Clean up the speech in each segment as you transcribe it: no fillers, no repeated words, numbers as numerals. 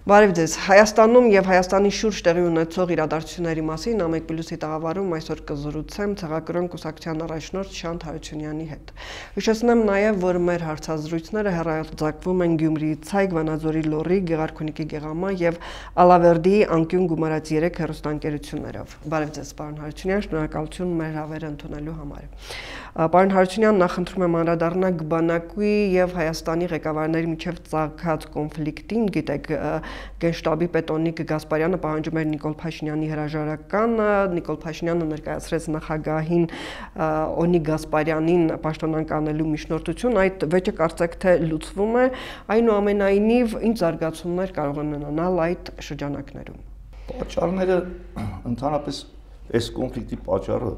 Բարև ձեզ, Հայաստանում եւ Հայաստանի շուրջ տեղի ունեցող իրադարձությունների մասին Ամեկ+-ի տաղավարում այսօր կզրուցեմ ցեղակրոն կուսակցության առաջնորդ Շանթ Հարությունյանի հետ։ Հիշեցնեմ նաեւ, որ մեր հարցազրույցները հեռարձակվում են Գյումրիի Ցայգ, Վանաձորի Լոռի, Գեղարքունիքի Գեղամա եւ Ալավերդիի Անկյուն գումարած 3 հեռուստաընկերություններով։ Բարև ձեզ, պարոն Հարությունյան, շնորհակալություն մեր հավերը ընդունելու համար։ Պարոն Հարությունյան, նախընտրում եմ անդրադառնալ բանակի եւ Հայաստանի ղեկավարների միջև ծագած կոնֆլիկտին, գիտեք, Գենշտաբի պետօնիկ Գասպարյանը պահանջում էր Նիկոլ Փաշինյանի հրաժարականը, Նիկոլ Փաշինյանը ներկայացրեց նախագահին Օնիկ Գասպարյանին պաշտոնանկանելու միջնորդություն, այդ վեճը կարծեք թե լուծվում է, այնուամենայնիվ ինչ զարգացումներ կարող են ունենալ այդ շրջանակներում։ Պատճառները ընդհանրապես այս կոնֆլիկտի պատճառը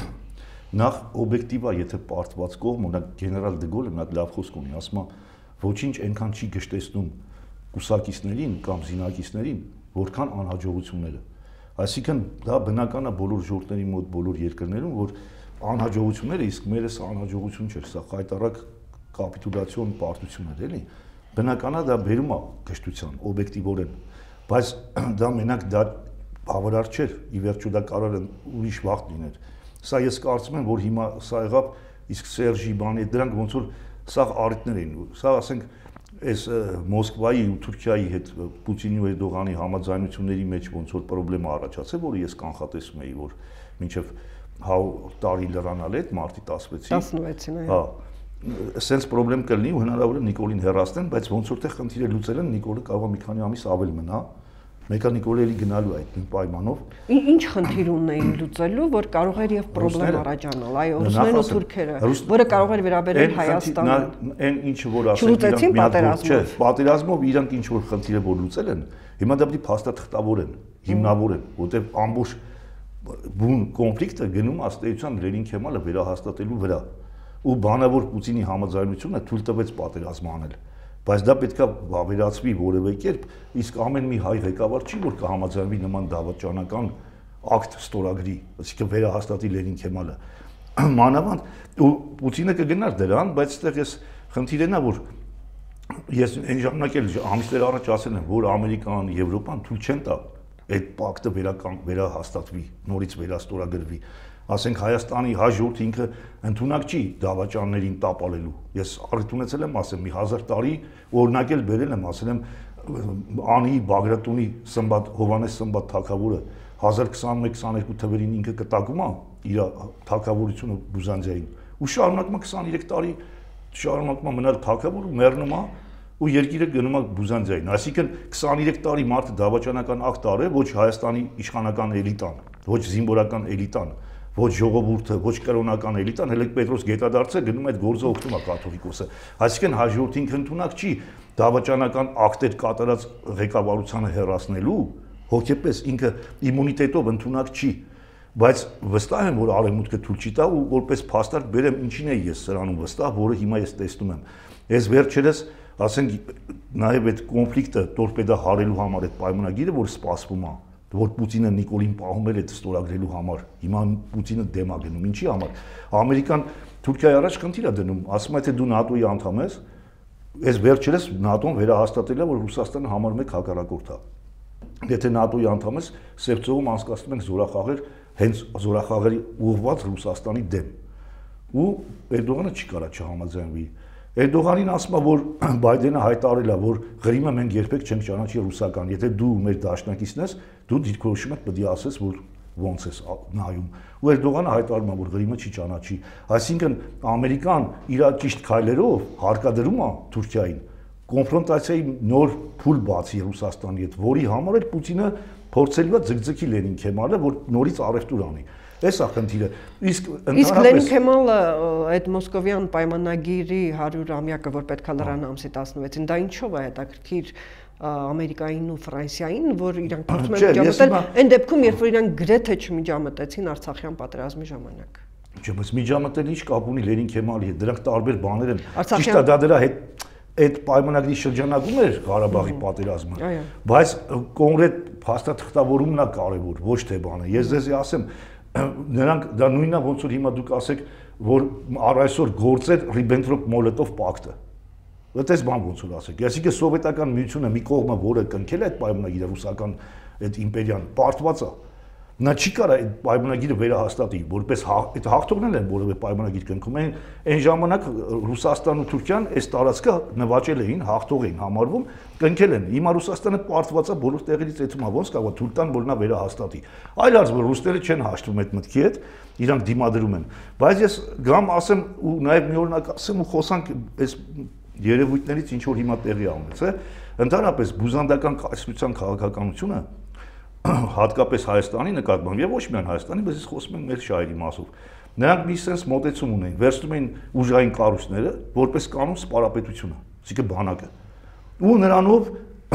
նախ օբյեկտիվ է, եթե պարտված կողմ, օրինակ գեներալ Դեգոլը մի հատ լավ խոսք ունի, ասում է, ոչինչ այնքան չի գժտեցնում կուսակիցներին կամ զինակիցներին, որքան անհաջողությունները։ Այսինքն դա բնական է բոլոր ժողովուրդների մոտ, բոլոր երկրներում, որ անհաջողությունները, իսկ մերս անհաջողություն չէր, սա խայտառակ կապիտուլյացիոն պարտություն էր, էլի։ Բնական է դա բերում է գժտության, օբյեկտիվորեն, բայց դա մենակ դա բավարար չէր, ի վերջո դա կարող է ուրիշ վաղ լիներ։ Սա ես կարծում եմ, որ հիմա սա եղավ, իսկ Սերժի բանի դրանք ոնց որ սա առիթներ էին, սա ասենք այս Մոսկվայի ու Թուրքիայի հետ Պուտինի ու Էրդողանի համաձայնությունների մեջ ոնց որ խնդրեմ առաջացել, որը ես կանխատեսում էի, որ մինչև 100 տարի լրանալ է մարտի 16-ին, հա, սենց խնդրեմ կլինի ու հնարավոր է Նիկոլին հեռացնեն, բայց ոնց որտեղ խնդիրը լուծել են, Նիկոլը կարող է մի քանի ամիս ավել մնա, մեկը Նիկոլը գնալու այդ պայմանով։ Ինչ խնդիր ունեին լուծելու, որ կարող էր եւ խնդրեմ առաջանալ, այո, ռուսներն ու թուրքերը, որը կարող էր վերաբերել Հայաստանին։ Այն ինչը որ ասել պատերազմով, պատերազմով իրանք ինչ որ խնդիրը որ լուծել են, հիմա դա պետք է փաստաթղթավորեն, հիմնավորեն, որտեղ ամբողջ բուն կոնֆլիկտը գնում ըստեյության Լենին Քեմալը վերահաստատելու վրա։ Ու բանավոր Պուտինի համաձայնությունը թույլ տվեց պատերազմ անել։ Բայց դա պետք է վավերացվի որևէ կերպ, իսկ ամեն մի հայ ղեկավար չի որ կհամաձայնվի նման դավաճանական ակտ ստորագրի, այսինքն վերահաստատի Լենին Քեմալը։ Մանավանդ ու Պուտինը կգնար դրան, բայց այդտեղ ես խնդիրն է, որ ես այն ժամանակ էլ ամիսներ առաջ ասել եմ, որ Ամերիկան, Եվրոպան թույլ չեն տա այդ պակտը վերահաստատվի, նորից վերաստորագրվի։ Ասենք Հայաստանի հայ ժողովուրդը ինքը ընդունակ չի դավաճաններին տապալելու։ Ես առիթ ունեցել եմ ասեմ մի 1000 տարի օրինակ էլ բերել եմ, ասել եմ Անի Բագրատունի Սմբատ Հովանես Սմբատ թագավորը 1021-22 թվերին ինքը կտակում է իր թագավորությունը Բյուզանդիային ու շարունակում է 23 տարի շարունակում է մնալ թագավոր ու մեռնում է ու երկիրը գնում է Բյուզանդիային։ Այսինքն 23 տարի մարդը դավաճանական ակտ արել ոչ Հայաստանի իշխանական էլիտան, ոչ զինվորական էլիտան, ոչ ժողովուրդը, ոչ կրոնական էլիտան, հենց Պետրոս Գետադարձը գնում այդ գործը օգնում է կաթողիկոսը։ Այսինքն հաջորդին ընդունակ չի դավաճանական ակտեր կատարած ղեկավարությանը հեռացնելու, հոգեպես ինքը իմունիտետով ընդունակ չի, բայց վստահ եմ, որ արևմուտքը թույլ չի տա ու որպես փաստարկ բերեմ ինչին է ես սրանում վստահ, որը հիմա ես տեսնում եմ։ Ես վերջերս ասենք նաև այդ կոնֆլիկտը տորպեդա հարելու համար այդ պայմանագիրը, որ սպասվում է որ Պուտինը Նիկոլին պահում էր այդ ստորագրելու համար։ Հիմա Պուտինը դեմ է գնում։ Ինչի համար։ Ամերիկան Թուրքիայի առաջ խնդիր է դնում, ասում է թե դու ՆԱՏՕ-ի անդամ ես, այս վերջերս ՆԱՏՕ-ն վերահաստատել է, որ Ռուսաստանը համարում է հակառակորդ է։ Եթե ՆԱՏՕ-ի անդամ ես, Սևծովում անցկացնում են զորախաղեր, հենց զորախաղերի ուղղված Ռուսաստանի դեմ։ Ու Էրդողանը չի կարա չհամաձայնվի։ Էրդողանին ասում է, որ Բայդենը հայտարարել է, որ Ղրիմը մենք երբեք չենք ճանաչի ռուսական։ Եթե դու մեր դաշնակիցն ես, դու դիրքորոշում ես պետք է ասես, որ ոնց ես նայում։ Ու Էրդողանը հայտարարում է, որ Ղրիմը չի ճանաչի։ Այսինքն Ամերիկան իր ճիշտ քայլերով հարկադրում է Թուրքիային կոնֆրոնտացիայի նոր փուլ բացի Ռուսաստանի հետ, որի համար էլ Պուտինը փորձելու է ձգձգի Լենին Քեմալը, որ նորից առևտուր անի։ Էս է խնդիրը։ Իսկ Լենին Քեմալը այդ մոսկովյան պայմանագիրի 100-ամյակը, որ պետք է լրանա ամսի 16-ին, դա ինչով է հետաքրքիր Ամերիկային ու Ֆրանսիային, որ իրանք փորձում են միջամտել, այն դեպքում, երբ որ իրանք գրեթե չմիջամտեցին Արցախյան պատերազմի ժամանակ։ Չէ, բայց միջամտել ինչ կապ ունի Լենին Քեմալի հետ, դրանք տարբեր բաներ են։ Ճիշտ է, դա դրա հետ այդ պայմանագրի շրջանակում էր Ղարաբաղի պատերազմը, բայց կոնկրետ փաստաթղթավորումն է կարևոր, ոչ թե բանը։ Ես ձեզ ասեմ, նրանք դա նույնն է ոնց որ հիմա դուք ասեք, որ առ այսօր գործեր Ռիբենտրոպ-Մոլոտով պակտը։ Այդպես բան ոնց որ ասեք։ Այսինքն սովետական միությունը մի կողմը, որը կնքել է այդ պայմանագիրը ռուսական այդ իմպերիան, պարտված է։ Նա չի կարող այդ պայմանագիրը վերահաստատի, որպես այդ հաղթողներն են որևէ պայմանագիր կնքում են։ Այն ժամանակ Ռուսաստանն ու Թուրքիան այս տարածքը նվաճել էին, հաղթող էին համարվում, կնքել են։ Հիմա Ռուսաստանը պարտված է բոլոր տեղերից այդում է, ոնց կարող է թույլ տան, որ նա վերահաստատի։ Այլ հարց, որ ռուսները չեն հաշտվում այդ մտքի հետ, իրանք դիմադրում են։ Բայց ես գամ ասեմ ու նաև մի օրինակ ասեմ ու խոսանք այս երևույթներից ինչ որ հիմա տեղի ունեց, ընդհանրապես բուզանդական կայսրության քաղաքականությունը հատկապես Հայաստանի նկատմամբ եւ ոչ միայն Հայաստանի, բայց ես խոսում եմ մեր շահերի մասով։ Նրանք մի sense մոտեցում ունեն, վերցնում են ուժային կառույցները որպես կանոն սպարապետությունը, այսինքն բանակը։ Ու նրանով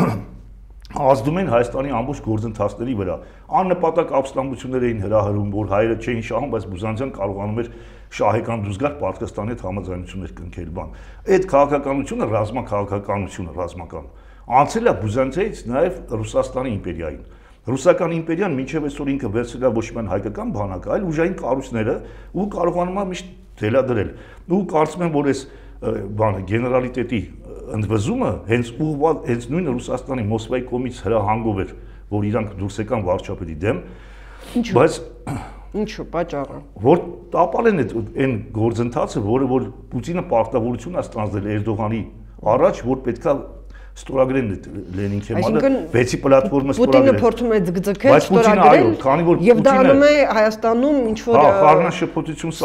ազդում են Հայաստանի ամբողջ գործընթացների վրա։ Աննպատակ ապստամբություններ էին հրահրում, որ հայերը չէին շահում, բայց Բուզանդյան կարողանում էր շահեկան դուսգար Պարտքստանի հետ համաձայնություններ կնքել բան։ Այդ քաղաքականությունը ռազմաքաղաքականություն է, ռազմական։ Անցել է Բուզանդիայից նաև Ռուսաստանի իմպերիային։ Ռուսական իմպերիան մինչև այսօր ինքը վերցրել է ոչ միայն հայկական բանակը, այլ ուժային կառույցները ու կարողանում է միշտ թելադրել։ Ու կարծում եմ, որ այս բանը գեներալիտետի ընդվզումը հենց ուղղված հենց նույն Ռուսաստանի Մոսկվայի կողմից հրահանգով էր, որ իրանք դուրս եկան վարչապետի դեմ, բայց ինչու պատճառը որ տապալ են այն գործընթացը, որը որ Պուտինը պարտավորություն է ստանձնել Էրդողանի առաջ, որ պետքա ստորագրեն Լենին Քեմալը 6-ի պլատֆորմը ստորագրել։ Պուտինը փորձում է ձգձգել, ստորագրել, քանի որ եւ դա անում է Հայաստանում ինչ որ խառնաշփոթություն,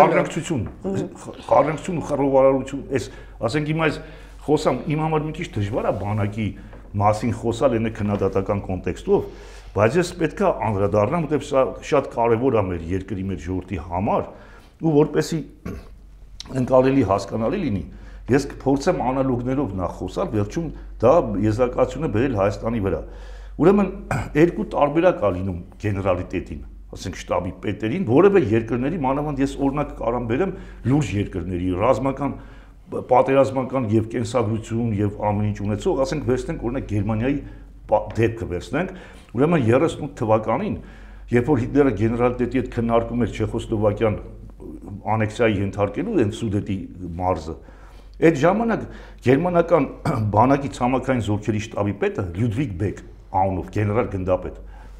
խառնաշփոթություն ու խռովարարություն, այս ասենք հիմա այս խոսամ իմ համար մի քիչ դժվար է բանակի մասին խոսալ այն քննադատական կոնտեքստով, բայց ես պետքա անդրադառնամ, որտեղ սա շատ կարևոր է մեր երկրի, մեր ժողովրդի համար, ու որպեսզի ընկալելի հասկանալի լինի, ես կփորձեմ անալոգներով նախ խոսալ, վերջում դա եզրակացությունը բերել Հայաստանի վրա։ Ուրեմն երկու տարբերակ է լինում գեներալիտետին, ասենք շտաբի պետերին, որևէ երկրների, մանավանդ ես օրինակ կարամ բերեմ լուրջ երկրների, ռազմական, պատերազմական եւ կենսագրություն եւ ամեն ինչ ունեցող, ասենք վերցնենք օրինակ Գերմանիայի դեպքը վերցնենք, ուրեմն 38 թվականին, երբ որ Հիտլերը գեներալիտետի հետ քննարկում էր Չեխոսլովակիան անեքսիայի ենթարկելու այն Սուդետի մարզը, այդ ժամանակ գերմանական բանակի ցամաքային զորքերի շտաբի պետը Լյուդվիգ Բեկ անունով գեներալ գնդապետ,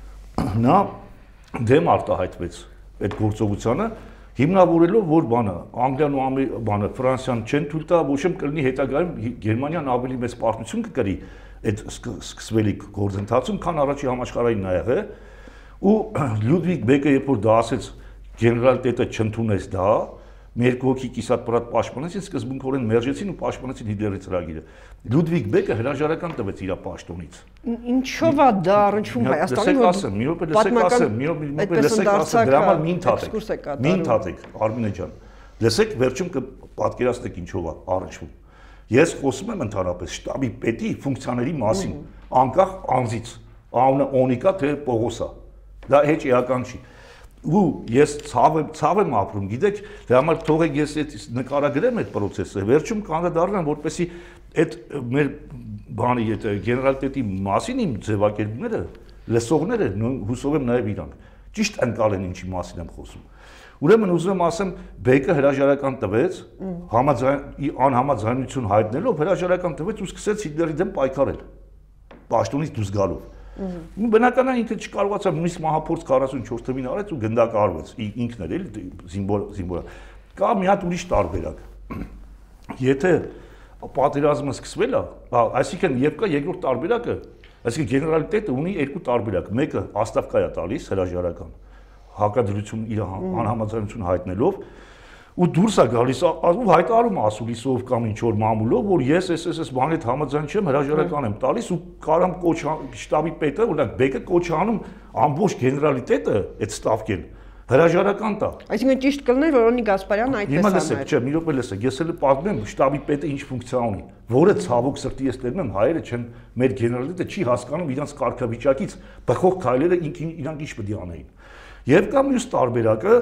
նա դեմ արտահայտվեց այդ գործողությանը, հիմնավորելով որ բանը Անգլիան ու բանը Ֆրանսիան չեն թույլ տա, ոչ եմ կլինի հետագայում Գերմանիան ավելի մեծ պարտություն կկրի այդ սկսվելիք գործընթացում, քան առաջի համաշխարհային նայեղը, ու Լյուդվիգ Բեկը երբ որ դա ասեց, գեներալիտետը չընդունեց դա, մի երկու հոգի կիսատ-պրատ պաշտպանեցին, սկզբունքորեն մերժեցին ու պաշտպանեցին Հիտլերի ծրագիրը։ Լյուդվիգ Բեկը հրաժարական տվեց իր պաշտոնից։ Ինչով է դա առնչվում Հայաստանի ասեմ, մի րոպե լսեք ասեմ, դրա համար մի ընդհատեք, Արմինե ջան։ Լսեք, վերջում կպատկերացնեք ինչով է առնչվում։ Ես խոսում եմ ընդհանրապես շտաբի պետի ֆունկցիաների մասին, անկախ անձից, անունը Օնիկա թե Պողոսա։ Դա հեչ էական չի։ Ու ես ցավ եմ ապրում, գիտեք, դրա համար թողեք ես այդ նկարագրեմ այդ process-ը, վերջում կանդրադառնամ, որպեսզի այդ մեր բանի այդ գեներալիտետի մասին իմ ձևակերպումները լսողները հուսով եմ նաև իրանք ճիշտ ընկալեն ինչի մասին եմ խոսում։ Ուրեմն ուզում եմ ասեմ, Բեկը հրաժարական տվեց, անհամաձայնություն հայտնելով հրաժարական տվեց ու սկսեց Հիտլերի դեմ պայքարել, պաշտոնից դուրս գալով։ Բնական է ինքը չկարողացավ նույնիսկ մահափորձ 44 թվականին արեց ու գնդակահարվեց, ինքն էր էլի զինվորը։ Կա մի հատ ուրիշ տարբերակ։ Եթե պատերազմը սկսվել է, այսինքն եւ կա երկրորդ տարբերակը, այսինքն գեներալիտետը ունի երկու տարբերակ, մեկը աստավկա է տալիս հրաժարական, հակադրություն իր անհամաձայնություն հայտնելով, ու դուրս է գալիս ու հայտարարում ասուլիսով կամ ինչ որ մամուլով, որ ես այս բանի հետ համաձայն չեմ, հրաժարական եմ տալիս ու կարամ շտաբի պետը, օրինակ Բեկը կոչանում ամբողջ գեներալիտետը այդ ստավկել, հրաժարական տա։ Այսինքն ճիշտ կլներ, որ Օնիկ Գասպարյանն այդպես Հիմա լսեք, չէ, մի րոպե լսեք, ես էլ պատմում եմ շտաբի պետը ինչ ֆունկցիա ունի, որը ցավոք սրտի ես տերում եմ, հայերը չեն, մեր գեներալիտետը չի հասկանում իրանց կարգավիճակից բխող քայլերը իրանք ինչ պետք է անեին։ Եվ կա մյուս տարբերակը,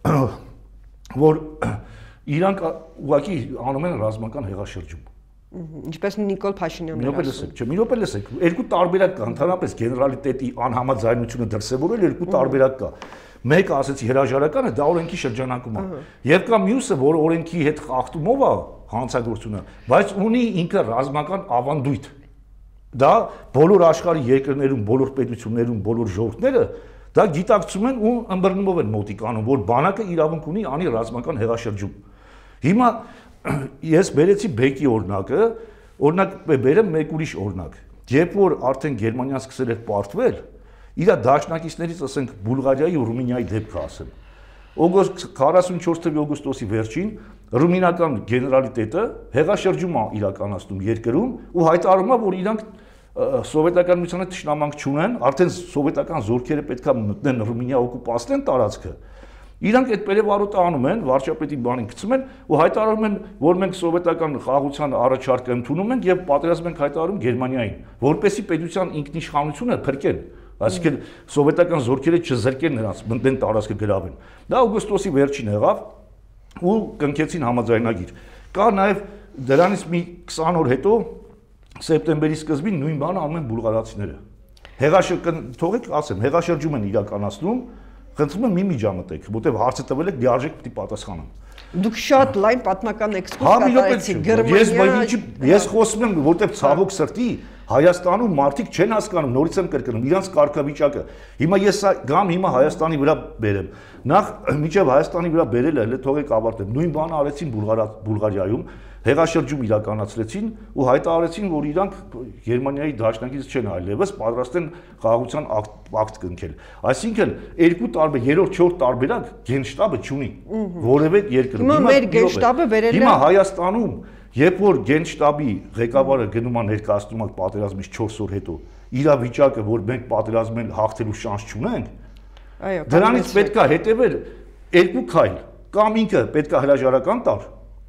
որ իրանք ուղղակի անում են ռազմական հեղաշրջում։ Ինչպես Նիկոլ Փաշինյանն էր ասում։ Մի րոպե լսեք, երկու տարբերակ կա, ընդհանրապես գեներալիտետի անհամաձայնությունը դրսևորել երկու տարբերակ կա։ Մեկը ասեցի հրաժարականը, դա օրենքի շրջանակում է։ Եվ կա մյուսը, որ օրենքի հետ խախտումով է, հանցագործությունը, բայց ունի ինքը ռազմական ավանդույթ։ Դա բոլոր աշխարհի երկրներում, բոլոր պետություններում, բոլոր ժողովուրդները դա գիտակցում են ու ըմբռնումով են մոտիկանում, որ բանակը իրավունք ունի անի ռազմական հեղաշրջում։ Հիմա ես բերեցի Բեկի օրինակը, օրինակ բերեմ մեկ ուրիշ օրինակ։ Երբ որ արդեն Գերմանիան սկսել էր պարտվել, իր դաշնակիցներից ասենք Բուլղարիայի ու Ռումինիայի դեպքը ասեմ։ Օգոստ 44 թվականի օգոստոսի վերջին ռումինական գեներալիտետը հեղաշրջում է իրականացնում երկրում ու հայտարարում է, որ իրանք սովետական միությանը թշնամանք չունեն, արդեն սովետական զորքերը պետքա մտնեն Ռումինիա օկուպացնեն տարածքը։ Իրանք այդ պերևարոտը անում են, վարչապետի բանին գցում են ու հայտարարում են, որ մենք սովետական խաղաղության առաջարկը ընդունում ենք եւ պատերազմ ենք հայտարարում Գերմանիային, որպեսզի պետության ինքնիշխանությունը փրկեն, այսինքն սովետական զորքերը չզրկեն նրանց, մտնեն տարածքը գրավեն։ Դա օգոստոսի վերջին եղավ ու կնքեցին համաձայնագիր։ Կա նաեւ դրանից մի 20 օր հետո սեպտեմբերի սկզբին նույն բանը անում են բուլղարացիները։ Թողեք ասեմ, հեղաշրջում են իրականացնում, խնդրում եմ մի միջամտեք, որտեղ հարցը տվել եք լիարժեք պիտի պատասխանեմ։ Դուք շատ լայն պատմական էքսկուրս կատարեցիք Գերմանիա։ Ես խոսում եմ, որտեղ ցավոք սրտի Հայաստանում մարդիկ չեն հասկանում, նորից եմ կրկնում, իրանց կարգավիճակը։ Հիմա ես գամ հիմա Հայաստանի վրա բերեմ։ Նախ միջև Հայաստանի վրա բերելը հələ թողեք ավարտեմ։ Նույն բանը արեցին Բուլղարիայում, հեղաշրջում իրականացրեցին ու հայտարարեցին, որ իրանք Գերմանիայի դաշնակից չեն այլևս պատրաստ են խաղաղության ակտ կնքել։ Այսինքն երկու տարբեր, երրորդ, չորրորդ տարբերակ գենշտաբը չունի որևէ երկրում։ Հիմա մեր գենշտաբը վերել է։ Հիմա Հայաստանում, երբ որ գենշտաբի ղեկավարը գնում է ներկայացնում է պատերազմից 4 օր հետո, իր վիճակը, որ մենք պատերազմել հաղթելու շանս չունենք, դրանից պետք է հետևել երկու քայլ, կամ ինքը պետք է հրաժարական տար,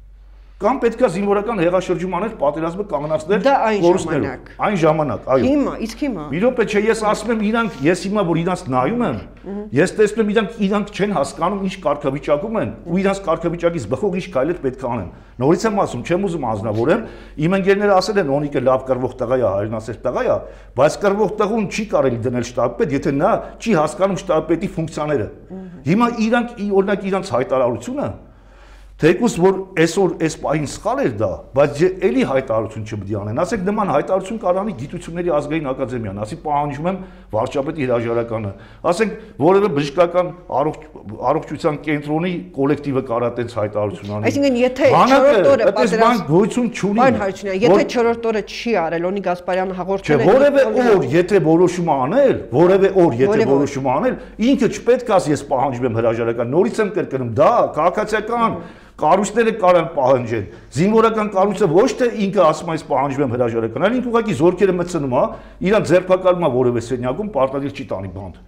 կամ պետք է զինվորական հեղաշրջում անել, պատերազմը կանգնացնել կորուստներով։ Այն ժամանակ, այո։ Հիմա, իսկ հիմա։ Մի րոպե, չէ, ես ասում եմ իրանք, ես հիմա որ իրանց նայում եմ, ես տեսնում եմ իրանք չեն հասկանում ինչ կարգավիճակում են ու իրանց կարգավիճակից բխող ինչ քայլեր պետք է անեն։ Նորից եմ ասում, չեմ ուզում անձնավորեմ, իմ ընկերները ասել են Օնիկը լավ կռվող տղա է, հայրենասեր տղա է, բայց կռվող տղուն չի կարելի դնել շտաբպետ, եթե նա չի հասկանում շտաբպետի ֆունկցիաները։ Հիմա իրանք օրինակ իրանց հայտարարությունը թեկուզ որ այսօր այս պահին սխալ էր դա, բայց էլի հայտարարություն չպետք է անեն։ Ասեք նման հայտարարություն կարանի Գիտությունների ազգային ակադեմիան, ասի պահանջում եմ վարչապետի հրաժարականը։ Ասենք որևէ բժշկական առողջության կենտրոնի կոլեկտիվը կարա տենց հայտարարություն անի։ Այսինքն եթե 4-րդ օրը պատերազմ գոյություն չունի։ Պարոն Հարությունյան, եթե 4-րդ օրը չի արել, Օնիկ Գասպարյանը հաղորդել է։ Որևէ օր, եթե որոշում անել, որևէ օր, եթե որոշում անել, ինքը չպետք է ես պահանջում եմ հրաժարական։ Նորից եմ կրկնում, դա քաղաքացիական կառույցները կարան պահանջեն։ Զինվորական կառույցը ոչ թե ինքը ասում է այս պահանջում եմ հրաժարական, այլ ինքը ուղղակի զորքերը մտցնում է, իրան ձերբակալում է որևէ սենյակում, պարտադիր չի տանի բանդ։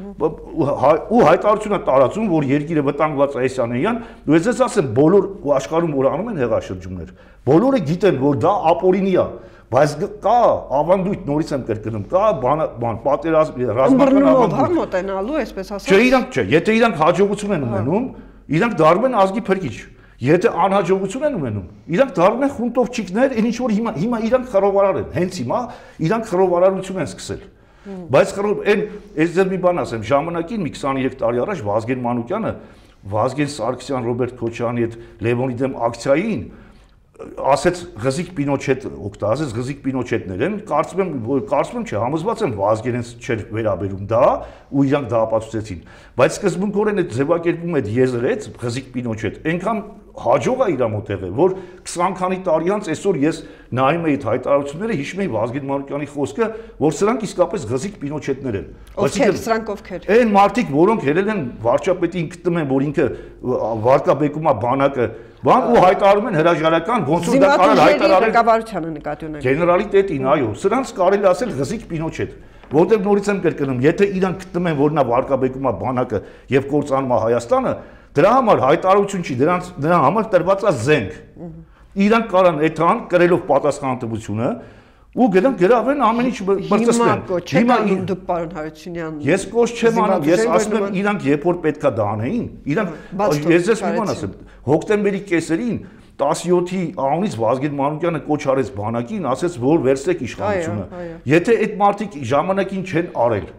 Ու հայտարարություն է տարածում, որ երկիրը վտանգված է այսյանեյան, ու ես ասեմ, բոլոր աշխարհում որ անում են հեղաշրջումներ, բոլորը գիտեն, որ դա ապօրինի է, բայց կա ավանդույթ, նորից եմ կրկնում, կա բան, պատերազմ, ռազմական ավանդույթ։ Մոտենալու, այսպես ասած։ Չէ, իրանք չէ, եթե իրանք հաջողություն են ունենում, իրանք դառնում են ազգի փրկիչ։ Եթե անհաջողություն են ունենում, իրանք դառնում են խունտովչիկներ, ինչ որ հիմա իրանք խռովարար են, հենց հիմա իրանք խռովարարություն են սկսել։ Բայց այս ձեր մի բան ասեմ, ժամանակին մի 23 տարի առաջ Վազգեն Մանուկյանը, Վազգեն Սարգսյան, Ռոբերտ Քոչարյանի հետ Լևոնի դեմ ակցիային ասեց Ղզիկ Պինոչետ օգտագործեց Ղզիկ Պինոչետներ են, կարծում եմ չէ, համոզված եմ Վազգենից չէր վերաբերում դա ու իրանք դա ապացուցեցին, բայց սկզբունքորեն այդ ձևակերպում այդ եզրեց Ղզիկ Պինոչետ այնքան հաջող է իր մոտ եղել, որ 20 քանի տարի անց այսօր ես նայում էի այդ հայտարարությունները, հիշում էի Վազգեն Մանուկյանի խոսքը, որ սրանք իսկապես Ղզիկ Պինոչետներ են։ Ովքեր, սրանք ովքեր։ Այն մարդիկ, որոնք հելել են վարչապետին գտնում են, որ ինքը վարկաբեկում է բանակը, բան ու հայտարարում են հրաժարական, ոնց որ դա կարել հայտարարել ղեկավարությանը նկատի ունենք։ Գեներալիտետին, այո, սրանց կարելի ասել Ղզիկ Պինոչետ, որտեղ նորից եմ կրկնում, եթե իրանք գտնում են, որ նա վարկաբեկում է բանակը եւ կործանում է Հայաստանը, դրա համար հայտարարություն չի, դրա համար տրված է զենք։ Իրանք կարան այդքան կրելով պատասխանատվությունը ու գնան գրավեն ամեն ինչ բրծեցնեն։ Հիմա դուք պարոն Հարությունյան։ Ես կոչ չեմ անում, ես ասում եմ իրանք երբ որ պետքա դա անեին, իրանք ես ես մի բան ասեմ, հոկտեմբերի կեսերին 17-ի անունից Վազգեն Մանուկյանը կոչ արեց բանակին, ասեց որ վերցրեք իշխանությունը։ Եթե այդ մարդիկ ժամանակին չեն արել,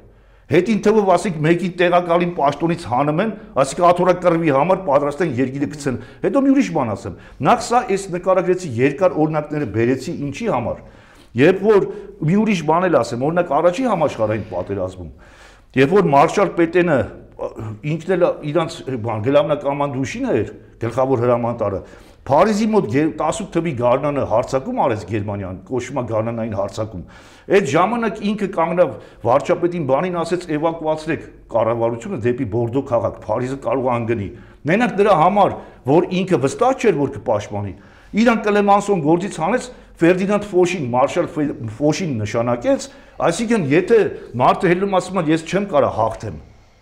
Հետին թվով ասիկ մեկի տեղակալին պաշտոնից հանում են, ասիկ աթոռակռվի համար պատրաստ են երկիրը գցեն։ Հետո մի ուրիշ բան ասեմ։ Նախ սա այս նկարագրեցի երկար օրինակները բերեցի ինչի համար։ Երբ որ մի ուրիշ բան էլ ասեմ, օրինակ առաջի համաշխարհային պատերազմում, երբ որ մարշալ Պետենը ինքն էլ իրանց գլավնակամանդուշինը էր, գլխավոր հրամանատարը, Փարիզի մոտ 18 թվի գարնանը հարձակում արեց Գերմանիան, կոչվում է գարնանային հարձակում։ Այդ ժամանակ ինքը կանգնավ վարչապետին բանին ասեց էվակուացրեք կառավարությունը դեպի Բորդո քաղաք, Փարիզը կարող է անգնի։ Մենակ դրա համար, որ ինքը վստահ չէր, որ կպաշտպանի, իրան Կլեմանսոն գործից հանեց Ֆերդինանդ Ֆոշին, մարշալ Ֆոշին նշանակեց, այսինքն եթե մարդը հելում ասում է ես չեմ կարող հաղթեմ։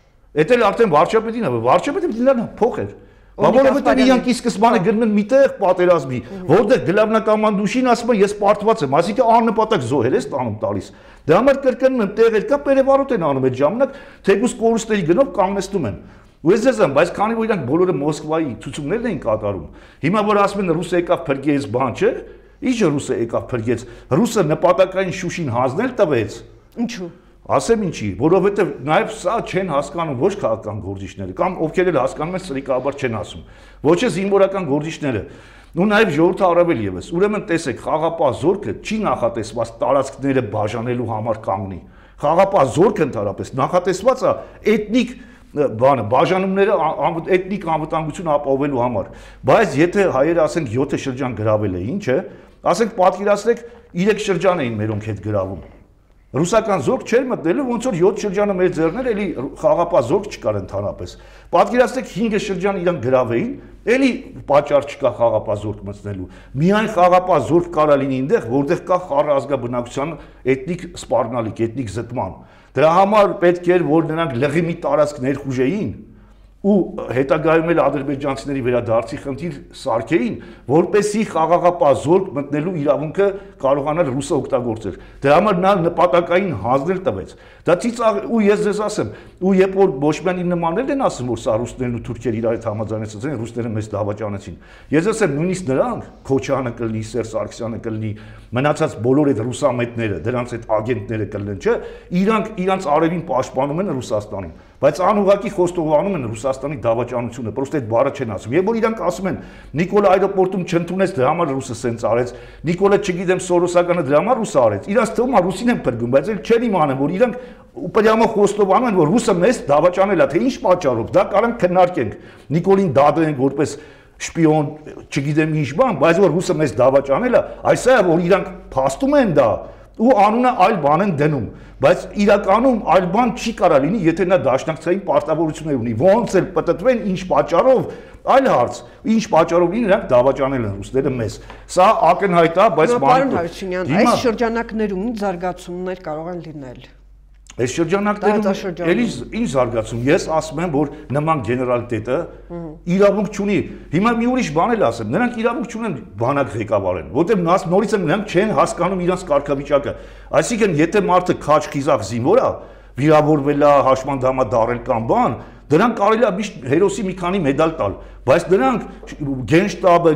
Էդ էլ արդեն վարչապետին է, վարչապետը դիլան փոխեր։ Որովհետև իրանք ի սկզբանե գնում են միտեղ պատերազմի, որտեղ գլավնակամանդուշին ասում է ես պարտված եմ, այսինքն աննպատակ զոհեր ես տանում տալիս։ Դրա համար կրկնում եմ տեղեր կա, պերևարոտ են անում այդ ժամանակ, թեկուզ կորուստերի գնով կանգնեցնում են։ Ու ես ձեզ եմ, բայց քանի որ իրանք բոլորը Մոսկվայի ցուցումներն էին կատարում, հիմա որ ասում են ռուսը եկավ փրկեց բան չէ, ի՞նչ ռուսը եկավ փրկեց, ռուսը նպատակային Շուշին հանձնել տվեց։ Ինչու։ Ասեմ ինչի, որովհետև նաև սա չեն հասկանում ոչ քաղաքական գործիչները, կամ ովքեր էլ հասկանում են սրիկաբար չեն ասում, ոչ է զինվորական գործիչները, ու նաև ժողովուրդը առավել եւս։ Ուրեմն տեսեք, խաղապահ զորքը չի նախատեսված տարածքները բաժանելու համար կանգնի։ Խաղապահ զորքը ընդհանրապես նախատեսված է էթնիկ բաժանումները էթնիկ անվտանգություն ապահովելու համար։ Բայց եթե հայերը ասենք 7 շրջան գրավել է, ինչ է, ասենք պատկերացրեք 3 շրջան էին մերոնք հետ գրավում։ Ռուսական զորք չէր մտնելու, ոնց որ 7 շրջանը մեր ձեռներ էլի խաղապահ զորք չկար ընդհանրապես։ Պատկերացրեք 5 շրջան իրան գրավեին, էլի պատճառ չկա խաղապահ զորք մտնելու։ Միայն խաղապահ զորք կարա լինի այնտեղ, որտեղ կա խառը ազգաբնակության էթնիկ սպառնալիք, էթնիկ զտման։ Դրա համար պետք էր, որ նրանք լղի մի տարածք ներխուժեին ու հետագայում էլ ադրբեջանցիների վերադարձի խնդիր սարքեին, որպեսզի խաղաղապահ զորք մտնելու իրավունքը կարողանար ռուսը օգտագործել։ Դրա համար նա նպատակային հանձնել տվեց։ Դա ծիծաղ ու ես ձեզ ասեմ, ու երբ որ Բոշմյանի նմաններն են ասում, որ սա ռուսներն ու թուրքերը իրար հետ համաձայնեցած են, ռուսները մեզ դավաճանեցին։ Ես ասեմ, նույնիսկ նրանք, Քոչյանը կլինի, Սերժ Սարգսյանը կլինի, մնացած բոլոր այդ ռուսամետները, դրանց այդ ագենտները կլինեն, չէ, իրանք արևին պաշտպանում են Ռուսաստանին, բայց անուղակի խոստովանում են Ռուսաստանի դավաճանությունը, պրոստը այդ բառը չեն ասում։ Եվ որ իրանք ասում են, Նիկոլա այրոպորտում չընդունեց, դրա համար ռուսը սենց արեց, Նիկոլա չգիտեմ Սորոսականը դրա համար ռուսը արեց։ Իրանք թվում է ռուսին են փրկում, բայց էլ չեն իմանում, որ իրանք Պրյամը խոստովանում են, որ ռուսը մեզ դավաճանել է, թե ինչ պատճառով, դա կարանք քննարկենք։ Նիկոլին դատենք որպես շպիոն, չգիտեմ ինչ բան, բայց որ ռուսը մեզ դավաճանել է, այս է որ իրանք փաստում են դա ու անունը այլ բան են դնում, բայց իրականում այլ բան չի կարա լինի, եթե նա դաշնակցային պարտավորություններ ունի, ոնց էլ պատտվեն, ինչ պատճառով, այլ հարց, ինչ պատճառով լինի նրանք դավաճանել են ռուսները մեզ։ Սա ակնհայտ է, բայց Պարոն Հարությունյան, այս շրջանակներում ինչ զարգացումներ կարող են լինել։ Այս շրջանակներում էլի ինչ զարգացում, ես ասում եմ, որ նման գեներալիտետը իրավունք չունի։ Հիմա մի ուրիշ բան էլ ասեմ, նրանք իրավունք չունեն բանակ ղեկավարեն, որտեղ նորից նրանք չեն հասկանում իրենց կարգավիճակը։ Այսինքն, եթե մարդը քաջ խիզախ զինվոր է, վիրավորվել է, հաշմանդամա դարել կամ բան, դրանք կարելի է միշտ հերոսի մի քանի մեդալ տալ, բայց նրանք գենշտաբը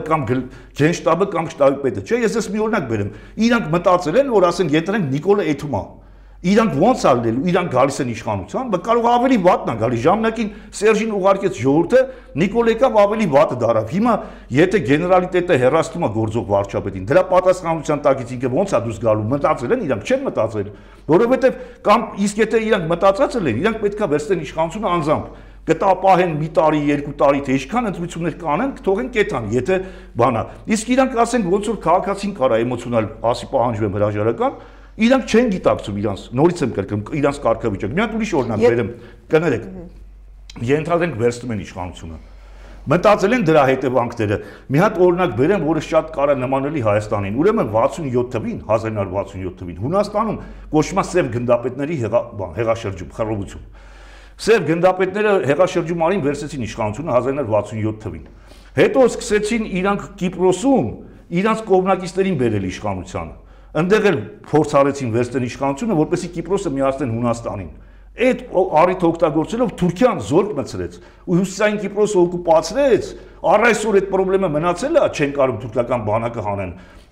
կամ շտաբի պետը, չէ, ես ես մի օրինակ բերեմ, իրանք մտածել են, որ ասեն, ետրենք Նիկոլը Էթումա, իրանք ոնց ալնելու, իրանք գալիս են իշխանության, բայց կարող ավելի վատն է գալի, ժամանակին Սերժին ուղարկեց ժողովուրդը, Նիկոլ եկավ ավելի վատը դարավ։ Հիմա եթե գեներալիտետը հեռացնում է գործող վարչապետին, դրա պատասխանատվության տակից ինքը ոնց է դուրս գալու, մտածել են, իրանք չեն մտածել, որովհետև կամ իսկ եթե իրանք մտածածել են, իրանք պետք է վերցնեն իշխանությունը անձամբ կտապահեն մի տարի, 2 տարի, թե ինչքան ընտրություններ կանեն, թողեն կետան, եթե բանա։ Իսկ իրանք ասենք ոնց որ քաղաքացին կարա էմոցիոնալ ասի պահանջվեմ հրաժարական, իրանք չեն գիտակցում իրանց, նորից եմ կրկնում, իրանց կարգավիճակ։ Մի հատ ուրիշ օրինակ բերեմ, կներեք։ Ենթադրենք վերցնում են իշխանությունը։ Մտածել են դրա հետևանքները։ Մի հատ օրինակ բերեմ, որը շատ կարա նմանելի Հայաստանին։ Ուրեմն 67 թվին, 1967 թվին Հունաստանում կոչվում է Սև գնդապետների հեղաշրջում, խռովություն։ Սև գնդապետները հեղաշրջում արին վերցեցին իշխանությունը 1967 թվին։ Հետո սկսեցին իրանք Կիպրոսում իրանց կողմնակիցներին բերել իշխանությանը։ Այնտեղ էլ փորձ արեցին վերցնել իշխանությունը, որպեսզի Կիպրոսը միացնեն Հունաստանին։ Այդ առիթը օգտագործելով Թուրքիան զորք մցրեց ու հյուսիսային Կիպրոսը օկուպացրեց, առ այսօր այդ խնդրը մնացել է, չեն կարող թուրքական բանակը հանեն։